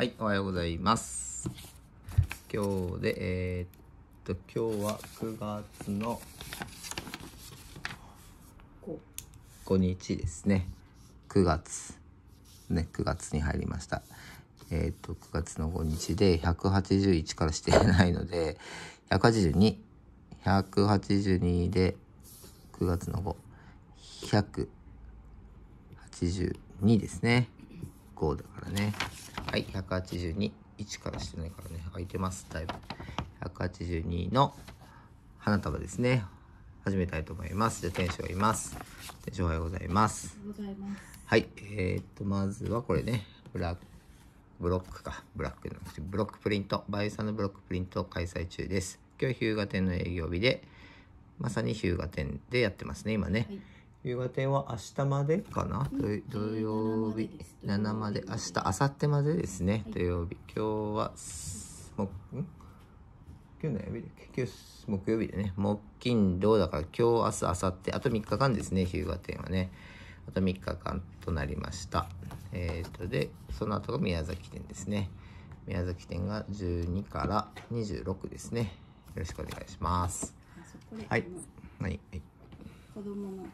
はい、おはようございます。今日で、今日は9月の5日ですね。9月に入りました。9月の5日で181からしてないので、182で9月の5、182ですね。5だからね。はい、182、1からしてないからね、空いてます、だいぶ。182の花束ですね。始めたいと思います。じゃあ、店主がいます。店主おはようございます。 おはようございます。 はい、まずはこれね、ブロックプリント、バイさんのブロックプリントを開催中です。今日日向店の営業日で、まさに日向店でやってますね、今ね。はい、日向店は明日までかな、土曜日7まで、明日、明後日までですね、土曜日。今日は今日の曜日だっけ、今日木曜日でね、木金土だから今日、明日、明後日、あと3日間ですね、日向店はね。あと3日間となりました。で、その後が宮崎店ですね。宮崎店が12から26ですね。よろしくお願いします。はい。はい。 子供の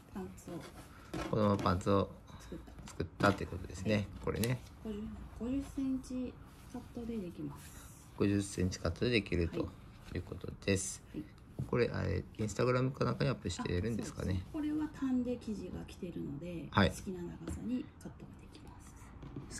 パンツを作ったということですね。これね。 50センチカットでできます。 50センチカットでできるということです。はい、これインスタグラムかなんかにアップしてるんですかね。 これは単で生地が来てるので、はい、好きな長さにカットができます。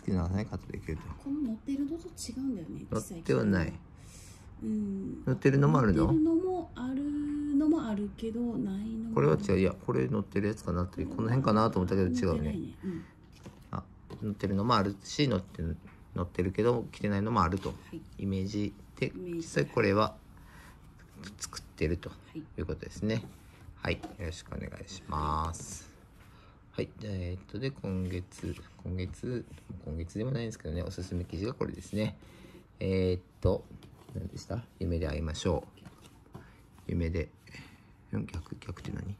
好きな長さにカットできると。 この乗ってるのと違うんだよね。 乗ってはない。乗ってるのもあるの？ 乗ってるのもあるけどないのも。 これは違う。いや、これ乗ってるやつかなという、この辺かなと思ったけど違うね。あ、乗ってるのもあるし、乗ってるけど着てないのもあると、イメージで、実際これは作ってるということですね。はい、よろしくお願いします。はい、で今月でもないんですけどね、おすすめ生地がこれですね。何でした？夢で会いましょう。夢で逆って何？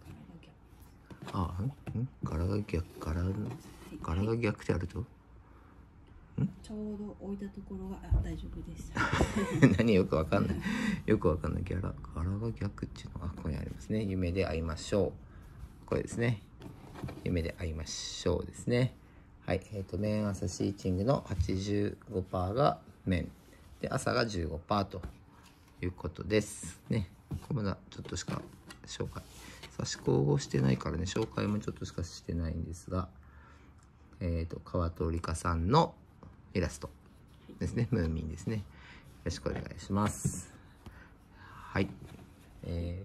柄が逆ってあると？ ちょうど置いたところが大丈夫です。 何よくわかんない。柄が逆っていうのがここにありますね。夢で会いましょう。これですね。夢で会いましょうですね。はい。綿朝シーチングの 85% が綿。で、朝が 15% ということですね。まだちょっとしか紹介。差し子をしてないからね、紹介もちょっとしかしてないんですが、川戸理香さんのイラストですね。ムーミンですね。よろしくお願いします。はい。で、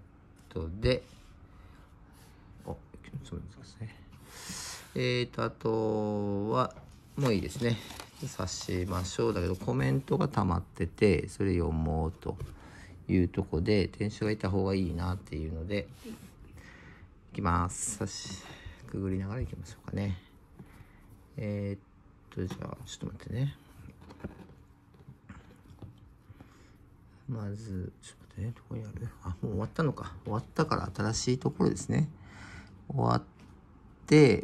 あとは、もういいですね。刺しましょう。だけど、コメントが溜まってて、それ読もうというとこで、店主がいた方がいいなっていうので、いきます。くぐりながらいきましょうかね。じゃあ、ちょっと待ってね。まず、ちょっと待ってね。どこにある？もう終わったのか。終わったから新しいところですね。終わって、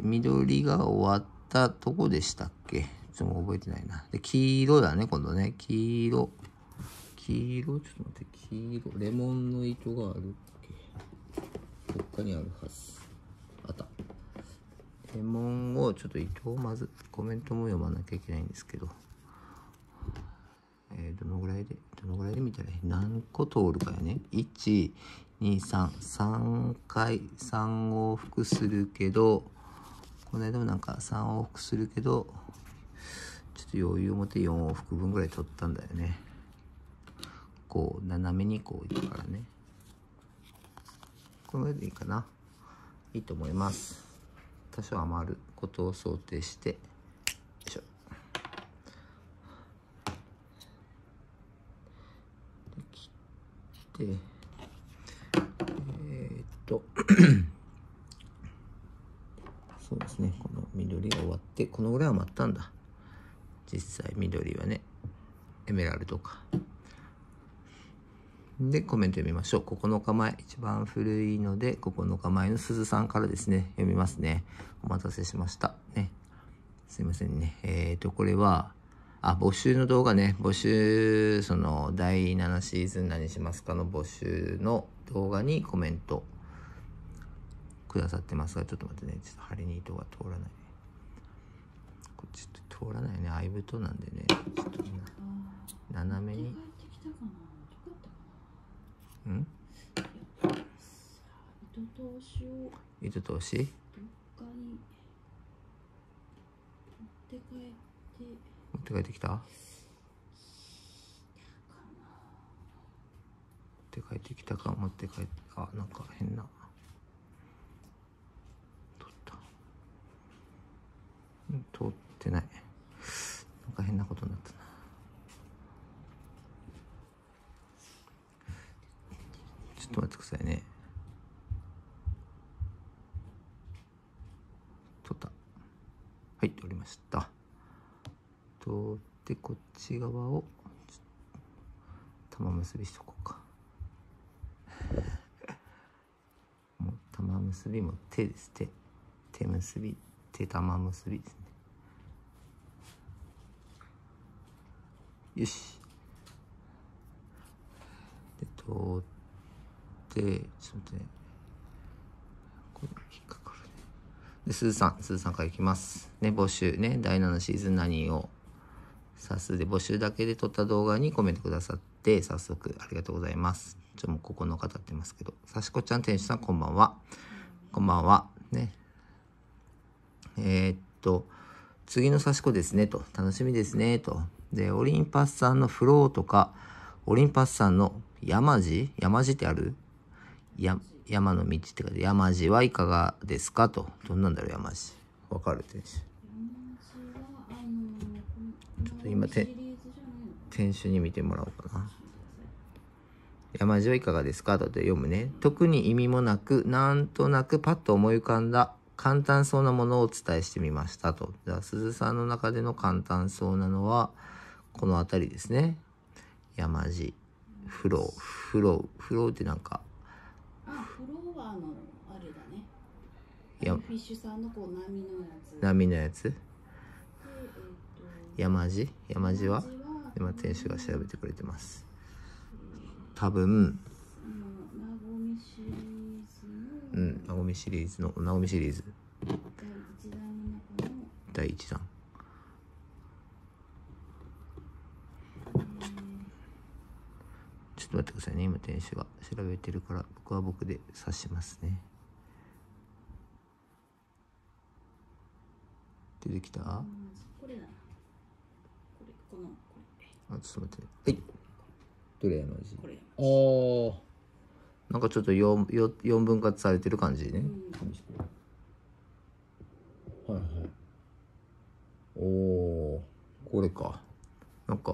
緑が終わったとこでしたっけ？ちょっともう覚えてないな。で、黄色だね、今度ね。黄色、ちょっと待って、黄色、レモンの糸があるっけ？どっかにあるはず。あった。レモンを、ちょっと糸をまず、コメントも読まなきゃいけないんですけど。どのぐらいで見たらいい？何個通るかやね。1、2、3回、3往復するけど、この間もなんか3往復するけど、ちょっと余裕を持って4往復分ぐらい取ったんだよね。こう、斜めにこういくからね。このぐらいでいいかな。いいと思います。多少余ることを想定して、よいしょ。で、そうですね、この緑が終わって、このぐらい余ったんだ。実際緑はね、エメラルドか。で、コメント読みましょう。9日前、一番古いので、9日前の鈴さんからですね、読みますね。お待たせしました。ね。すいませんね。これは、 募集の動画ね、募集、その、第7シーズン何しますかの募集の動画にコメントくださってますが、ちょっと待ってね、ちょっと針に糸が通らない。こっち通らないね、アイブトなんでね、ちょっと斜めに。糸通し？持って帰ってきた？持って帰ってきたか、持って帰って、なんか変な。通ってない。なんか変なことになったな。ちょっと待ってくださいね。取った。はい、取りました。通ってこっち側を玉結びしとこうか。もう玉結びも手です。手結び、手玉結びですね。よし。で、通って、ちょっと待ってね。これ引っかかるね。で、すずさんからいきます。ね、募集ね、第7シーズン何を指すで募集だけで撮った動画にコメントくださって、早速ありがとうございます。もうここの方ってますけど、さしこちゃん店主さんこんばんは。こんばんは。ね。次のさしこですねと。楽しみですねと。で、オリンパスさんのフローとか、オリンパスさんの山路ってある？山の道ってかで、山路はいかがですかと。どんなんだろう、山路。わかる店主。ちょっと今、店主に見てもらおうかな。山路はいかがですかと読むね。特に意味もなく、なんとなくパッと思い浮かんだ簡単そうなものをお伝えしてみましたと。じゃあ、鈴さんの中での簡単そうなのは、この辺りですね。山路、フローってなんか。 フローはあれだね。フィッシュさんのこう波のやつ。山路は今店主が調べてくれてます。多分、なごみシリーズの第1弾。ちょっと待ってくださいね。今店主が調べてるから僕は僕で指しますね。出てきた？これだな。ちょっと待って。はい。どれ山路？なんかちょっと4分割されてる感じね。はいはい。これか。なんか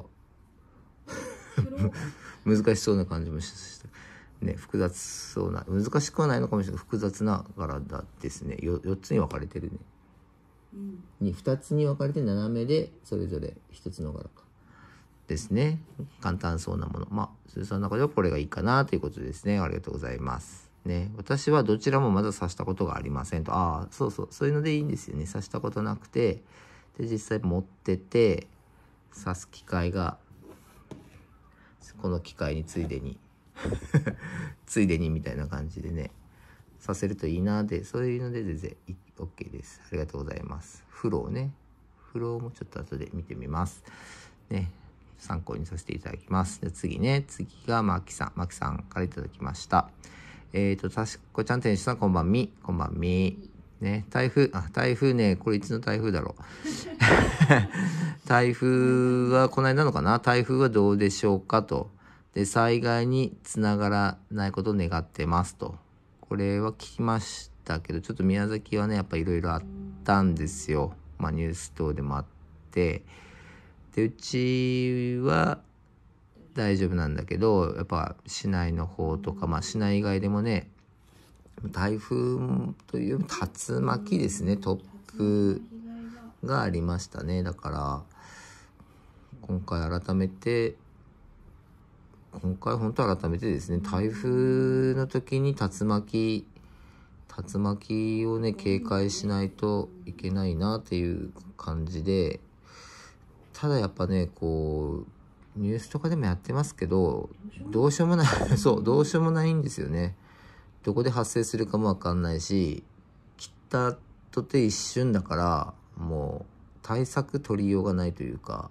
難しそうな感じもしたね。複雑そうな、難しくはないのかもしれない。複雑な柄だですね。4つに分かれてるね。2つに分かれて斜めでそれぞれ1つの柄かですね。簡単そうなもの。鈴さんの中ではこれがいいかなということですね。ありがとうございますね。私はどちらもまだ刺したことがありませんと。そういうのでいいんですよね。刺したことなくて、で実際持ってて刺す機会がこの機会についでにみたいな感じでね、させるといいなで、そういうので全然 OK です。ありがとうございます。フローもちょっと後で見てみますね。参考にさせていただきます。で次がマキさんからいただきました。たしこちゃん店主さんこんばんみね、台風ね、これいつの台風だろう台風はこの間のかな。台風はどうでしょうかと。で、災害につながらないことを願ってますと。これは聞きましたけど、ちょっと宮崎はね、やっぱいろいろあったんですよ。ニュース等でもあって。で、うちは大丈夫なんだけど、やっぱ市内の方とか、市内以外でもね、台風という竜巻ですね、突風がありましたね。だから今回本当改めてですね、台風の時に竜巻をね警戒しないといけないなっていう感じで、 ただやっぱね、こう、ニュースとかでもやってますけど、どうしようもない、そう、どうしようもないんですよね。どこで発生するかもわかんないし、切ったとて一瞬だから、もう対策取りようがないというか、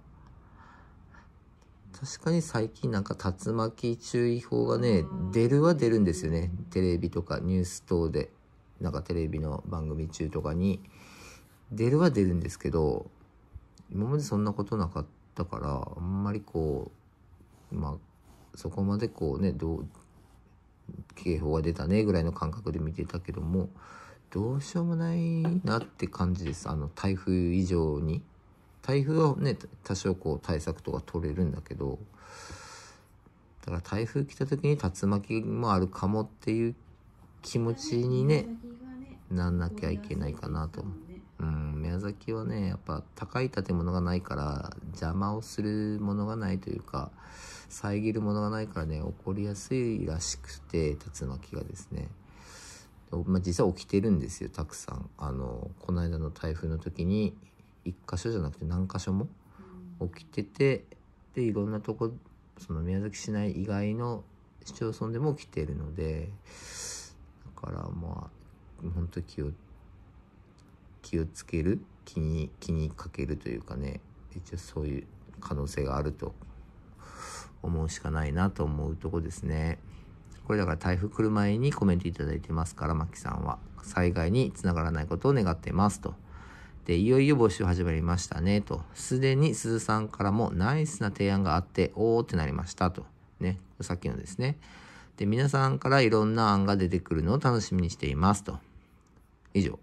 確かに最近なんか竜巻注意報がね、出るんですよね。テレビとかニュース等で、なんかテレビの番組中とかに、出るんですけど、今までそんなことなかったから、あんまりこう、まあ、そこまでこうね、警報が出たねぐらいの感覚で見てたけども、どうしようもないなって感じです。台風以上に。台風はね、多少こう対策とか取れるんだけど、だから台風来た時に竜巻もあるかもっていう気持ちにね、なんなきゃいけないかなと。宮崎はね、やっぱ高い建物がないから邪魔をするものがないというか、遮るものがないからね、起こりやすいらしくて、竜巻がですね。実際起きてるんですよ、たくさん。この間の台風の時に、一箇所じゃなくて何箇所も起きてて、で、いろんなとこ、その宮崎市内以外の市町村でも起きているので、だからまあ、本当気をつける、気にかけるというかね、一応そういう可能性があると思うしかないなと思うとこですね。これだから台風来る前にコメントいただいてますから、マキさんは災害につながらないことを願っていますと。で、いよいよ募集始まりましたねと。すでに鈴さんからもナイスな提案があっておーってなりましたと。ね、さっきのですね。で、皆さんからいろんな案が出てくるのを楽しみにしていますと。以上。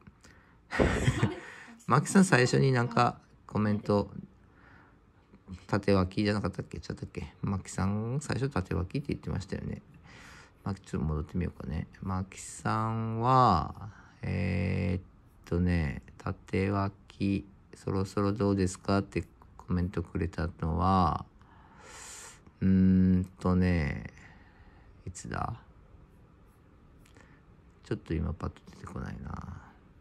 マキさん最初になんかコメント、縦書きじゃなかったっけ？ちゃったっけ？マキさん最初縦書きって言ってましたよね。ちょっと戻ってみようかね。マキさんは、縦脇、そろそろどうですかってコメントくれたのは、いつだ？ちょっと今パッと出てこないな。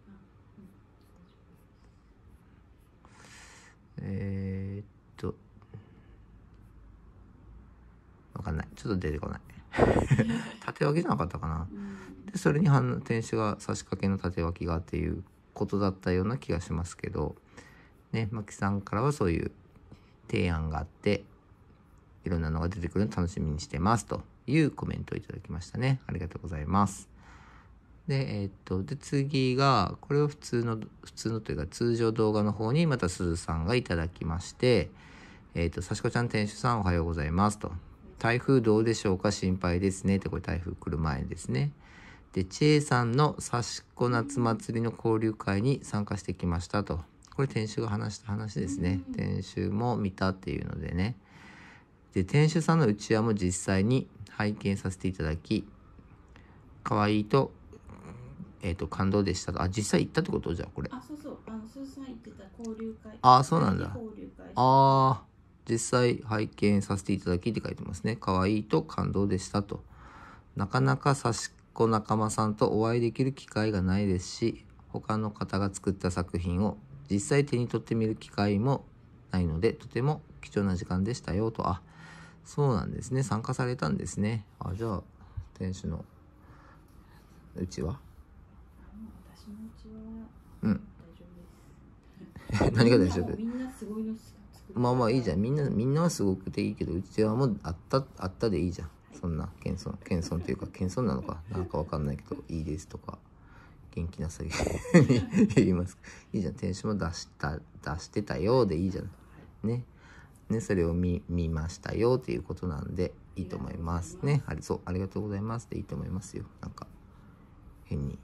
わかんない。ちょっと出てこない。縦脇じゃなかったかな。で、それに天使が差し掛けの縦脇がっていうことだったような気がしますけど、ね、マキさんからはそういう提案があって、いろんなのが出てくるのを楽しみにしてますというコメントをいただきましたね。ありがとうございます。で、で、次が、これを普通のというか通常動画の方にまた鈴さんがいただきまして、さしこちゃん店主さんおはようございますと。台風どうでしょうか、心配ですねって、これ台風来る前ですね。で、ちえさんのさしこ夏祭りの交流会に参加してきましたと。これ店主が話した話ですね。店主も見たっていうのでね。で、店主さんのうちわも実際に拝見させていただき、可愛いと、感動でしたと。あ、実際行ったってこと？じゃあこれ。 あ、そうそう。スーさん言ってた交流会。 あ、そうなんだ。 交流会。 ああ、実際拝見させていただきって書いてますね。可愛いと感動でしたと。なかなかさしこ仲間さんとお会いできる機会がないですし、他の方が作った作品を実際手に取ってみる機会もないので、とても貴重な時間でしたよと。あ、そうなんですね。参加されたんですね。あ、じゃあ、店主のうちは？ 私のうちは、 うん。 大丈夫です。 何が大丈夫？ みんなすごいの作って。 まあまあいいじゃん。みんなはすごくていいけど、うちはもうあったでいいじゃん。そんな謙遜っていうか、謙遜なのかなんかわかんないけど、いいですとか、元気なさげに言います。いいじゃん。店主も出してたようでいいじゃん。ね。ね、それを見ましたよっていうことなんで、いいと思いますね。ありがとうございますでいいと思いますよ。なんか、変に、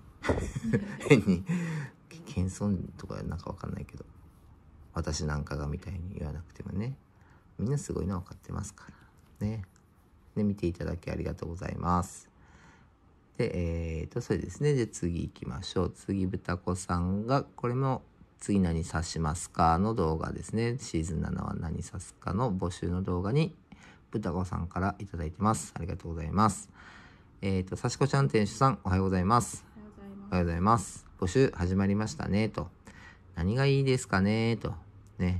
謙遜とかなんかわかんないけど、私なんかがみたいに言わなくてもね、みんなすごいの分かってますからね。で、見ていただきありがとうございます。で、それですね。で、次行きましょう。次、豚子さんが、これも次何指しますかの動画ですね。シーズン7は何指すかの募集の動画に、豚子さんからいただいてます。ありがとうございます。さしこちゃん店主さん、おはようございます。おはようございます。募集始まりましたね、と。何がいいですかね、と。ね。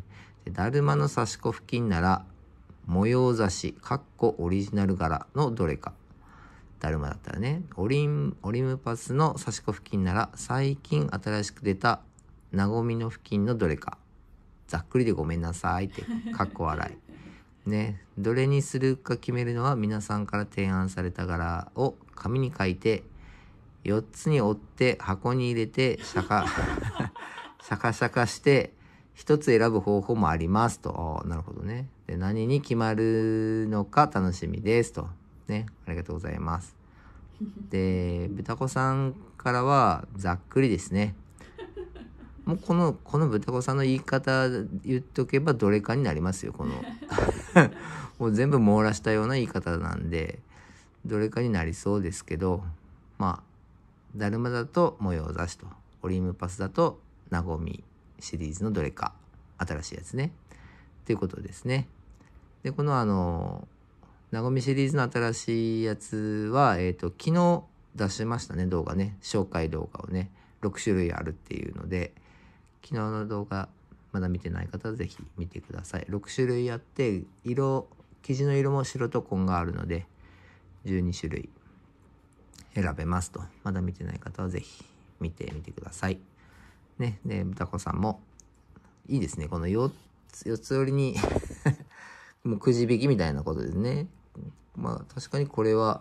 でだるまの刺し子付近なら模様差しオリジナル柄のどれか。だるまだったらね。オリムパスの刺し子付近なら最近新しく出たなごみの付近のどれか。ざっくりでごめんなさいって笑いね。どれにするか決めるのは皆さんから提案された柄を紙に書いて4つに折って箱に入れてシャカして1つ選ぶ方法もありますと。なるほどね。で、何に決まるのか楽しみですと。ね、ありがとうございます。で、豚子さんからはざっくりですね。もうこの豚子さんの言い方言っとけばどれかになりますよ。もう全部網羅したような言い方なんでどれかになりそうですけど、まあだるまだと模様差しと、オリムパスだとなごみシリーズのどれか、新しいやつねっていうことですね。で、このなごみシリーズの新しいやつは昨日出しましたね、動画ね、紹介動画をね、6種類あるっていうので、昨日の動画まだ見てない方はぜひ見てください。6種類あって生地の色も白と紺があるので12種類選べますと。まだ見てない方はぜひ見てみてくださいね。で、豚子さんもいいですね、この4つ折りにもうくじ引きみたいなことですね。まあ確かにこれは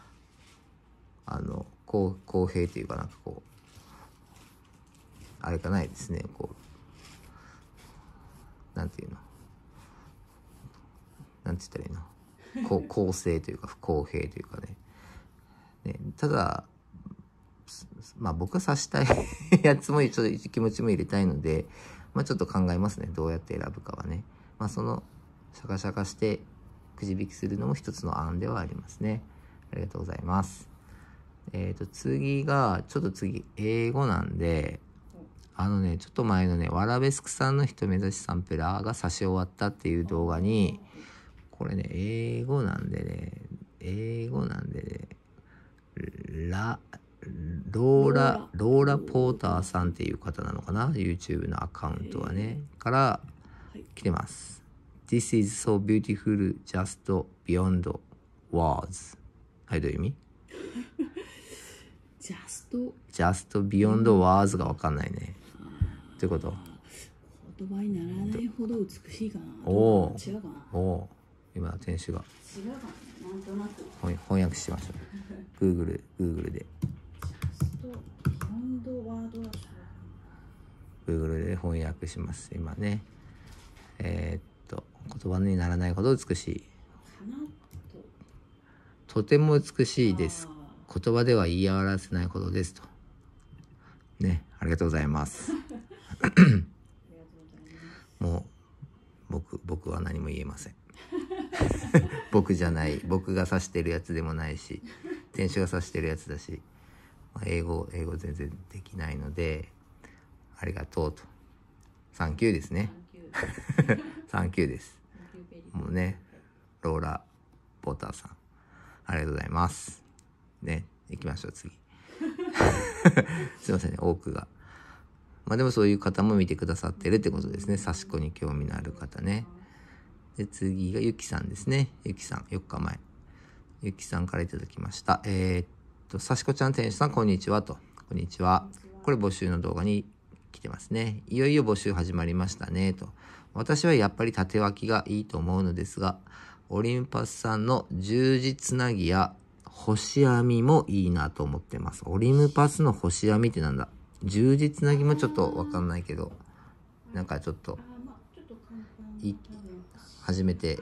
公平というか、なんかあれかないですね、なんていうの、なんて言ったらいいの、公正というか不公平というかね。ただまあ僕は刺したいやつもちょっと気持ちも入れたいので、まあちょっと考えますね、どうやって選ぶかはね。まあシャカしてくじ引きするのも一つの案ではありますね。ありがとうございます。次英語なんで、ちょっと前のね、ワラベスクさんの人目指しサンプラーが差し終わったっていう動画に、これね、英語なんでね、ローラ・ポーターさんっていう方なのかな、 YouTube のアカウントはね、から来てます。This is so beautiful, just beyond words。はい、どういう意味？just beyond words が分かんないね。ということ？ 言葉にならないほど美しいかな。違うかな。 今店主が違うかな、なんとなく翻訳しましょう。Google で。Google で翻訳します今ね。言葉にならないほど美しい。とても美しいです。言葉では言い表せないほどですと。ね、ありがとうございます。もう僕は何も言えません。僕じゃない、僕が指してるやつでもないし、店主が指してるやつだし、英語全然できないので、ありがとうと。サンキューですね。サンキューです。もうね、ローラ・ポーターさん、ありがとうございます。ね、行きましょう、次。すいませんね、多くが。まあでもそういう方も見てくださってるってことですね。刺し子に興味のある方ね。で、次がゆきさんですね。ゆきさん、4日前。ゆきさんからいただきました。刺し子ちゃん店主さん、こんにちはと。こんにちは。これ募集の動画に来てますね。いよいよ募集始まりましたねと。私はやっぱり縦分きがいいと思うのですが、オリンパスさんの十字つなぎや星編みもいいなと思ってます。オリムパスの星編みってなんだ？十字つなぎもちょっとわかんないけど、なんかちょっと初めて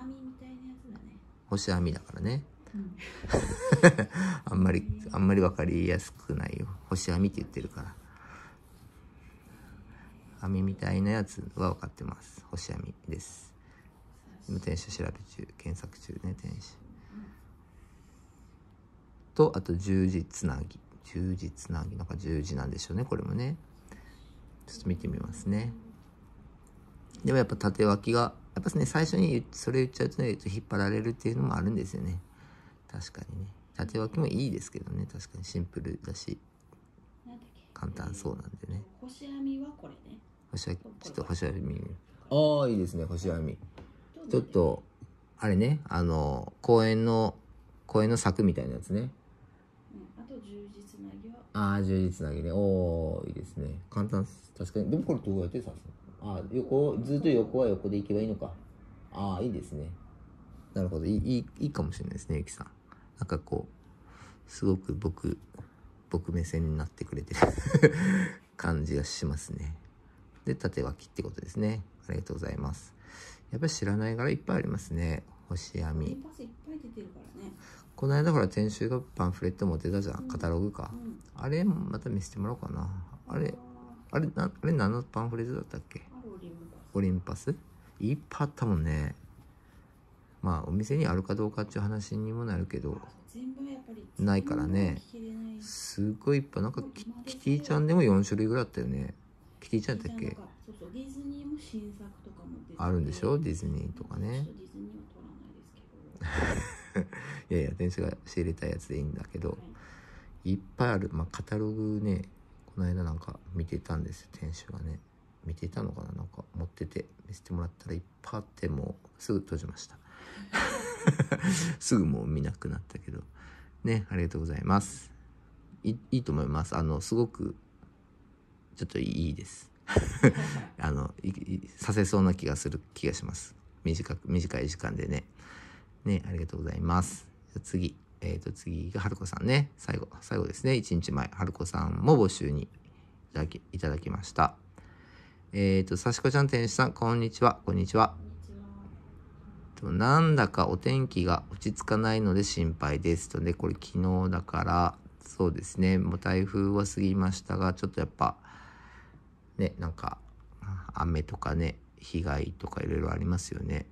星編みだからね。あんまりわかりやすくないよ。星編みって言ってるから。編みみたいなやつは分かってます。星編みです。今店主調べ中、検索中ね、店主。と、あと十字つなぎ。なんか十字なんでしょうね、これもね。ちょっと見てみますね。でもやっぱ縦分きが、やっぱね、最初にそれ言っちゃうとね、引っ張られるっていうのもあるんですよね。確かにね。縦分きもいいですけどね、確かにシンプルだし、簡単そうなんでね。 星編みはこれね。 ちょっと星編みああ、いいですね、星編み。ちょっと、あれね、公園の柵みたいなやつね。 あと十字つなぎは。 ああ、十字つなぎね。おー、いいですね。簡単、確かに。でもこれどうやって刺すの？ああ、ずっと横は横で行けばいいのか。ああ、いいですね。なるほど。いいかもしれないですね、ゆきさん。なんかこう、すごく僕目線になってくれてる感じがしますね。で、縦書きってことですね。ありがとうございます。やっぱり知らない柄いっぱいありますね。星編み。 パスいっぱい出てるからね。 この間ほら、先週がパンフレット持ってたじゃん。カタログか。あれ、また見せてもらおうかな。あれ何のパンフレットだったっけ？オリンパス？いっぱいあったもんね。まあ、お店にあるかどうかっていう話にもなるけど、ないからね。すごいいっぱい。なんかキティちゃんでも4種類ぐらいあったよね。キティちゃんだっけ？ そうそう、ディズニーも新作とかも出てあるんでしょ？ディズニーとかね。 ディズニーは取らないですけど。 いやいや、電子が仕入れたやつでいいんだけど、いっぱいある。まあ、カタログね、この間なんか見てたんですよ、店主がね。見てたのかな、なんか持ってて見せてもらったらいっぱいあって、もうすぐ閉じましたすぐもう見なくなったけどね。ありがとうございます。いいと思います。すごくちょっといいですさせそうな気がします。短い時間でね。ありがとうございます。じゃ次が春子さんね。最後ですね。1日前、春子さんも募集にいただきました。さしこちゃん、店主さん、こんにちは。こんにちは。なんだかお天気が落ち着かないので心配ですと。で、これ昨日だから、そうですね。もう台風は過ぎましたが、ちょっとやっぱ、ね、なんか、雨とかね、被害とかいろいろありますよね。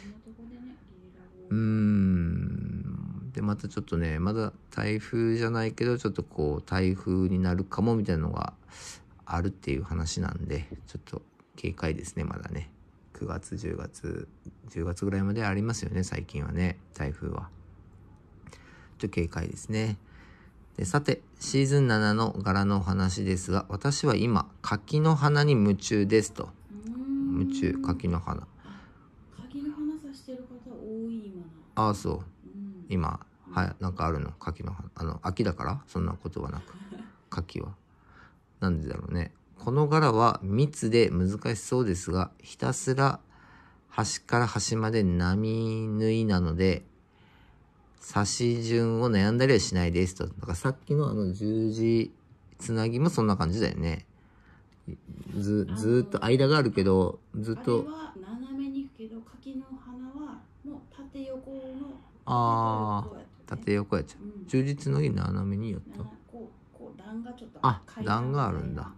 で、またちょっとね、まだ台風じゃないけど、ちょっとこう、台風になるかもみたいなのがあるっていう話なんで、ちょっと警戒ですね、まだね。9月、10月ぐらいまでありますよね、最近はね、台風は。ちょっと警戒ですね。で、さて、シーズン7の柄のお話ですが、私は今、柿の花に夢中ですと。柿の花。 柿の花さしてる方多い今。 ああ、そう。今、なんかあるの？柿の花。秋だからそんなことはなく。柿は。なんでだろうね。この柄は密で難しそうですが、ひたすら端から端まで波縫いなので、刺し順を悩んだりはしないですと。だからさっきの十字つなぎもそんな感じだよね。ずっと間があるけど、ずっと。 あれは斜めに行くけど、柿の花はもう縦横の。 縦横やっちゃう。十字つなぎ斜めにやった。 こう段がちょっと。 段があるんだ。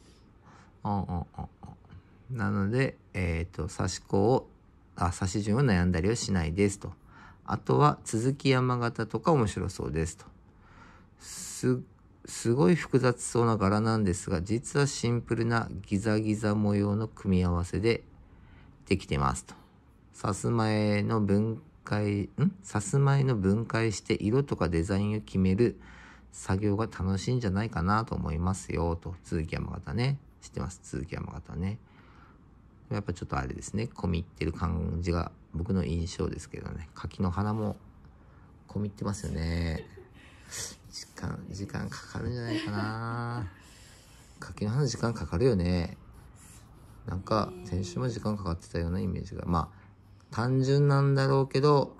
なので、刺し順を悩んだりはしないですと。あとは続き山形とか面白そうですと。すごい複雑そうな柄なんですが、実はシンプルなギザギザ模様の組み合わせでできてますと。さすまいの分解して色とかデザインを決める作業が楽しいんじゃないかなと思いますよと。続き山形ね。知ってます、続き山形ね。やっぱちょっとあれですね、込み入ってる感じが僕の印象ですけどね。柿の花も込み入ってますよね。時間かかるんじゃないかな。柿の花時間かかるよね。なんか先週も時間かかってたようなイメージが。まあ単純なんだろうけど、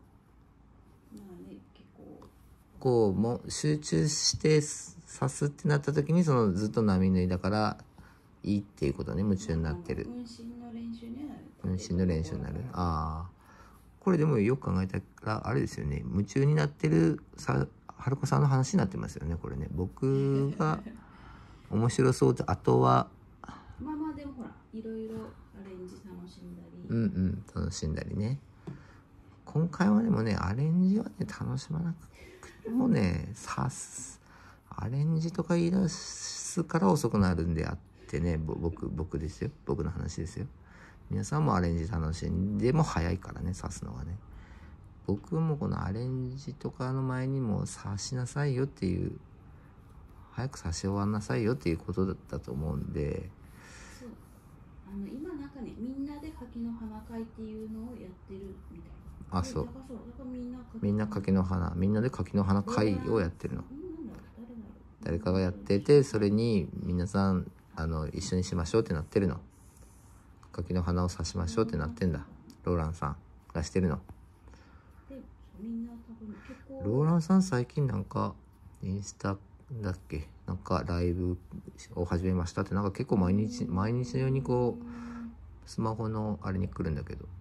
こうもう集中して刺すってなった時に、そのずっと波縫いだからいいっていうことね。夢中になってる。 運針の練習になる。 運針の練習になる。これでもよく考えたらあれですよね。夢中になってる春子さんの話になってますよね、これね。僕が面白そうで、あとはまあでもほら、いろいろアレンジ楽しんだり。 楽しんだりね。今回はでもね、アレンジはね、楽しまなくてもね、アレンジとか言い出すから遅くなるんであってね、僕ですよ。僕の話ですよ。皆さんもアレンジ楽しんでも早いからね、刺すのがね。僕もこのアレンジとかの前にも刺しなさいよっていう、早く刺し終わんなさいよっていうことだったと思うんで。 そう。今なんかね、みんなで働柿の花会っていうのをやってるみたいな。あ、そう。 だからみんな柿の花、みんなで柿の花会をやってるの。 なんだろう、誰だろう。 誰かがやってて、それに皆さん一緒にしましょうってなってるの。柿の花を刺しましょうってなってんだ。ローランさんがしてるの。 でみんな多分結構ローランさん最近なんかインスタだっけ、なんかライブを始めましたって、なんか結構毎日のようにこうスマホのあれに来るんだけど、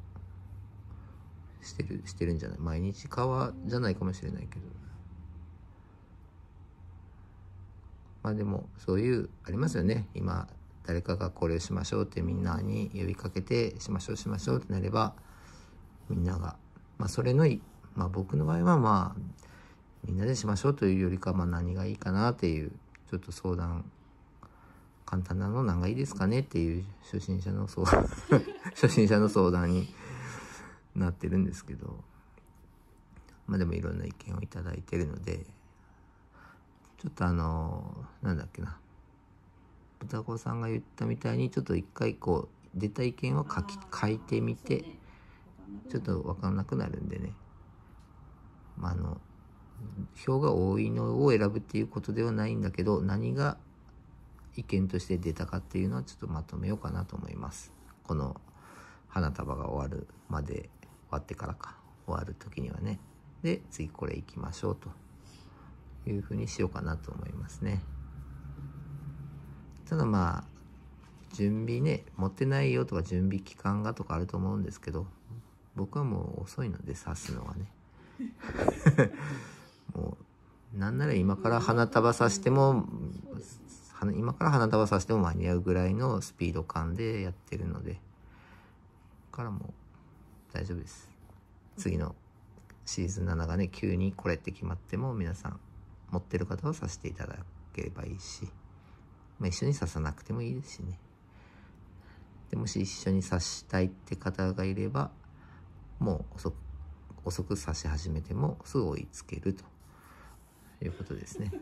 してるんじゃない、毎日じゃないかもしれないけど、まあでもそういうありますよね。今誰かがこれをしましょうってみんなに呼びかけて、しましょうってなれば、みんながまあそれのまあ僕の場合はまあみんなでしましょうというよりか、まあ何がいいかなっていう、ちょっと相談、簡単なの何がいいですかねっていう初心者の相談になってるんですけど、まあでもいろんな意見をいただいてるので、ちょっとなんだっけな、豚子さんが言ったみたいに、ちょっと一回こう出た意見を書いてみて、ちょっと分かんなくなるんでね、まあ票が多いのを選ぶっていうことではないんだけど、何が意見として出たかっていうのはちょっとまとめようかなと思います。この花束が終わってからか、終わる時にはね。で次これ行きましょうというふうにしようかなと思いますね。ただまあ準備ね、持ってないよとか準備期間がとかあると思うんですけど、僕はもう遅いので刺すのはねもうなんなら今から花束刺しても間に合うぐらいのスピード感でやってるので、からもう大丈夫です。次のシーズン7がね、急にこれって決まっても、皆さん持ってる方は刺していただければいいし、まあ、一緒に刺さなくてもいいですしね。でもし一緒に刺したいって方がいれば、もう遅く刺し始めてもすぐ追いつけるということですね。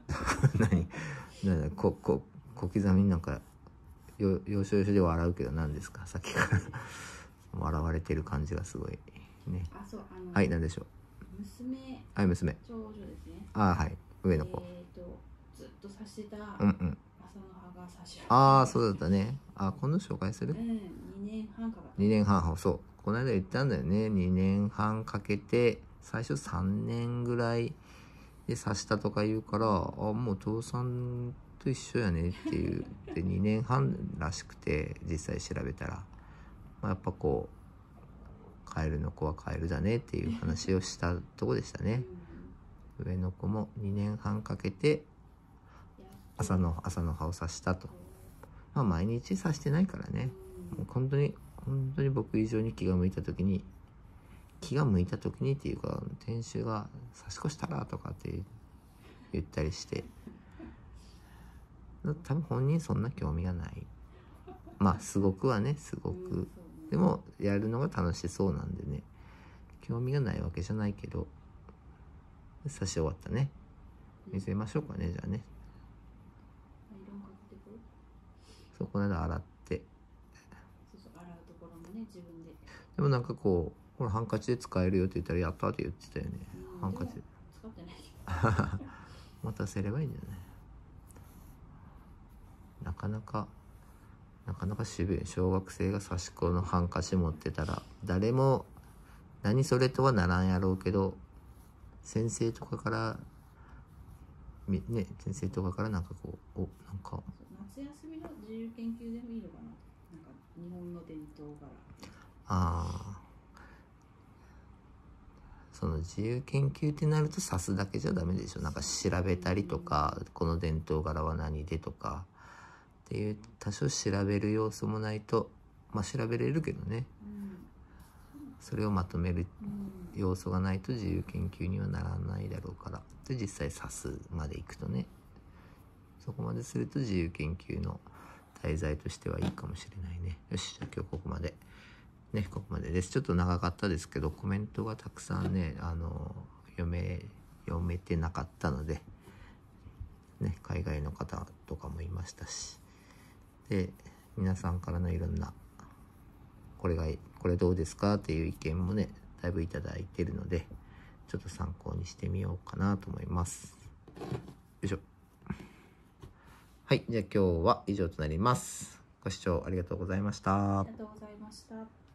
何小刻みになんか要所要所で笑うけど、何ですか、さっきから笑われてる感じがすごいね。はい、何でしょう。はい、娘。 長女ですね。 はい、上の子。 ずっと刺してた朝の葉が刺しそうだったね。今度紹介する。 2年半かかった。 2年半、そうこの間言ったんだよね。2年半かけて、最初3年ぐらいで刺したとか言うから、もう父さんと一緒やねっていうで2年半らしくて、実際調べたら、まあ、やっぱこうカエルの子はカエルだねっていう話をしたとこでしたね。上の子も2年半かけて朝の葉を刺したと。まあ毎日刺してないからね。もう本当に僕以上に気が向いた時にっていうか、店主が刺し越したらとかって言ったりして、多分本人そんな興味がない。まあすごくでもやるのが楽しそうなんでね、興味がないわけじゃないけど、刺し終わったね。見せましょうかね、じゃあね。この間洗って、 洗うところもね、自分で。 でもなんかこれハンカチで使えるよって言ったら、やったって言ってたよね。ハンカチ使ってない持たせればいいんじゃない。なかなか渋い。小学生が刺し子のハンカチ持ってたら、誰も何それとはならんやろうけど、先生とかからなんかこう、なんか夏休みの自由研究でもいいのかな。なんか日本の伝統柄。 その自由研究ってなると刺すだけじゃダメでしょ。なんか調べたりとか、この伝統柄は何でとかっていう多少調べる要素もないと、まあ調べれるけどね、それをまとめる要素がないと自由研究にはならないだろうから。で実際刺すまでいくとね、そこまですると自由研究の題材としてはいいかもしれないね。よし、じゃあ今日ここまでです。ちょっと長かったですけど、コメントがたくさんね、読めてなかったのでね、海外の方とかもいましたし、で皆さんからのいろんなこれどうですかっていう意見もね、だいぶいただいてるので、ちょっと参考にしてみようかなと思います。よいしょ。はい、じゃあ今日は以上となります。ご視聴ありがとうございました。 ありがとうございました。